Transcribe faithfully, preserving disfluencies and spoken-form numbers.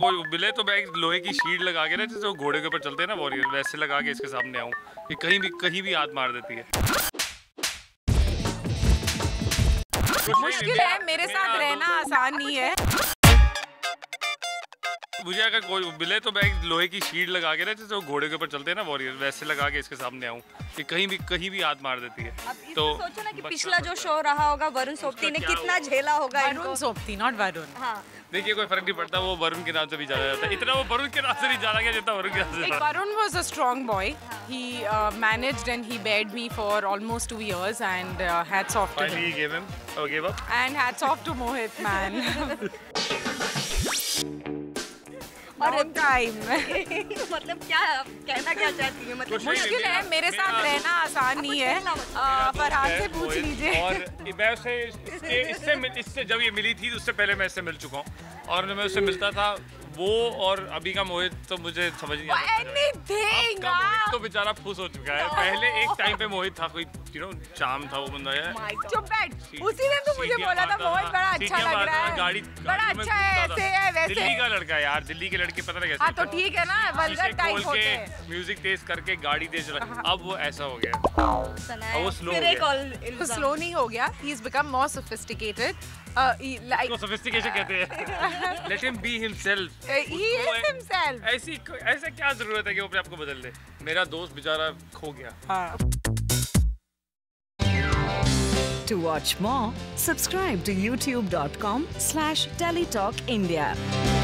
कोई मिले तो मैं एक लोहे की शीट लगा के ना, जैसे वो घोड़े के ऊपर चलते हैं ना वॉरियर, वैसे लगा के इसके सामने आऊँ कि कहीं भी कहीं भी हाथ मार देती है। मुश्किल है, मेरे साथ रहना आसान नहीं है। मुझे अगर कोई मिले तो मैं एक लोहे की शीट लगा के ना, जैसे वो घोड़े के ऊपर चलते हैं ना वॉरियर, वैसे लगा के इसके सामने आऊँ कि कहीं भी कहीं भी हाथ मार देती है। तो सोचो ना कि पिछला जो शो रहा होगा वरुण सोबती ने कितना झेला होगा। वरुण सोबती, नॉट वरुण। हाँ देखिए कोई फर्क नहीं पड़ता, वो वरुण के नाम से भी जाना जाता है। इतना वो वरुण के नाम से नहीं जाना गया जितना वरुण के नाम से। Varun was a strong boy. He uh, managed and he bared me for almost two years and uh, hats off to him. Finally he gave him, or gave up. And hats off to Mohit, man. और time मतलब क्या कहना क्या चाहती है? मतलब मुश्किल है, मेरे साथ रहना आसान नहीं है। फरहान से पूछ लीजिए। और मैं उससे इससे इससे इससे जब ये मिली थी उससे पहले मैं इससे मिल चुका हूँ, और मैं उससे मिलता था वो और अभी का मोहित तो मुझे समझ नहीं आता। Anything, मोहित तो बेचारा फुस हो चुका है। पहले एक टाइम पे मोहित था, कोई यू नो चाम था वो बंदा है। चुप बैठ, उसी दिन तो मुझे बोला था मोहित बड़ा अच्छा लग रहा है, गाड़ी बड़ा अच्छा है, ऐसे है वैसे। दिल्ली का लड़का है यार, दिल्ली के लड़के पता नहीं कैसे। हाँ तो ठीक है ना, वल्गर टाइप होते हैं। म्यूजिक तेज करके गाड़ी तेज चला, अब वो ऐसा हो गया, अब वो स्लो हो गया। स्लो नहीं हो गया, he has become more sophisticated. Like उसको sophistication कहते हैं। Let him be himself. He is himself. ऐसी ऐसा क्या जरूरत है कि वो अपने आप को बदल ले? मेरा दोस्त बेचारा खो गया। हाँ। To watch more, subscribe to youtube dot com slash teletalk India.